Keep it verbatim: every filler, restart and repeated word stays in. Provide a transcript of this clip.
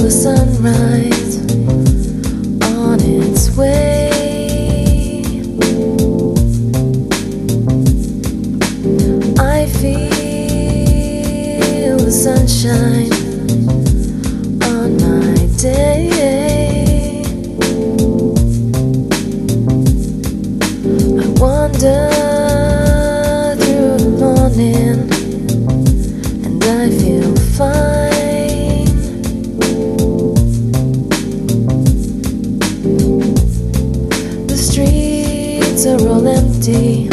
the sunrise on its way. I feel the sunshine on my day. I wander through the morning and I feel fine. The streets are all empty,